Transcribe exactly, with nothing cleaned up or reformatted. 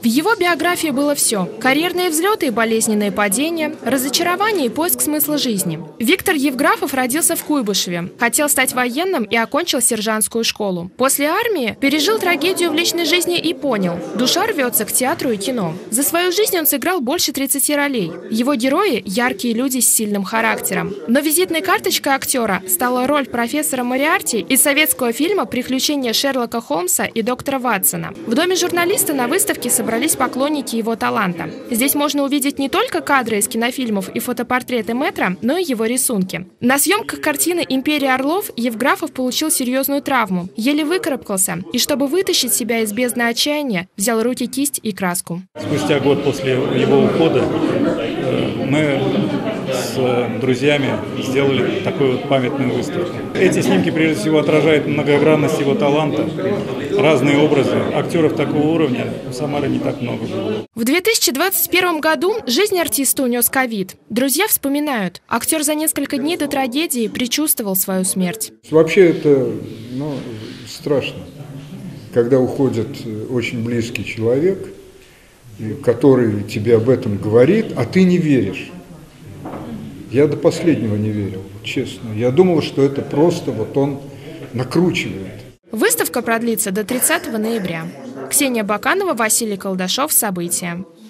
В его биографии было все – карьерные взлеты и болезненные падения, разочарование и поиск смысла жизни. Виктор Евграфов родился в Куйбышеве, хотел стать военным и окончил сержантскую школу. После армии пережил трагедию в личной жизни и понял – душа рвется к театру и кино. За свою жизнь он сыграл больше тридцати ролей. Его герои – яркие люди с сильным характером. Но визитной карточкой актера стала роль профессора Мориарти из советского фильма «Приключения Шерлока Холмса и доктора Ватсона». В доме журналиста на выставке собрались собрались поклонники его таланта. Здесь можно увидеть не только кадры из кинофильмов и фотопортреты мэтра, но и его рисунки. На съемках картины «Империя орлов» Евграфов получил серьезную травму, еле выкарабкался, и чтобы вытащить себя из бездны отчаяния, взял в руки кисть и краску. Спустя год после его ухода мы с друзьями сделали такую вот памятную выставку. Эти снимки прежде всего отражают многогранность его таланта, разные образы. Актеров такого уровня у Самары не так много было. В две тысячи двадцать первом году жизнь артиста унес ковид. Друзья вспоминают, актер за несколько дней до трагедии предчувствовал свою смерть. Вообще это ну, страшно, когда уходит очень близкий человек, который тебе об этом говорит, а ты не веришь. Я до последнего не верил, честно. Я думал, что это просто вот он накручивает. Выставка продлится до тридцатого ноября. Ксения Баканова, Василий Колдашов. События.